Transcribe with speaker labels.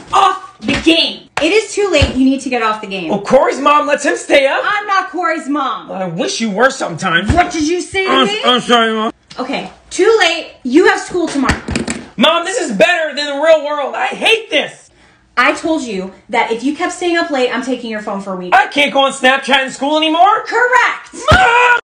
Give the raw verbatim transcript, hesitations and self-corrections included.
Speaker 1: off the game. It is too late. You need to get off the game.
Speaker 2: Well, Corey's mom lets him stay up.
Speaker 1: I'm not Corey's mom.
Speaker 2: I wish you were sometimes.
Speaker 1: What did you say to
Speaker 2: I'm,
Speaker 1: me?
Speaker 2: I'm sorry, Mom.
Speaker 1: Okay, too late. You have school tomorrow.
Speaker 2: Mom, this is better than the real world. I hate this.
Speaker 1: I told you that if you kept staying up late, I'm taking your phone for a week.
Speaker 2: I can't go on Snapchat in school anymore.
Speaker 1: Correct.
Speaker 2: Mom!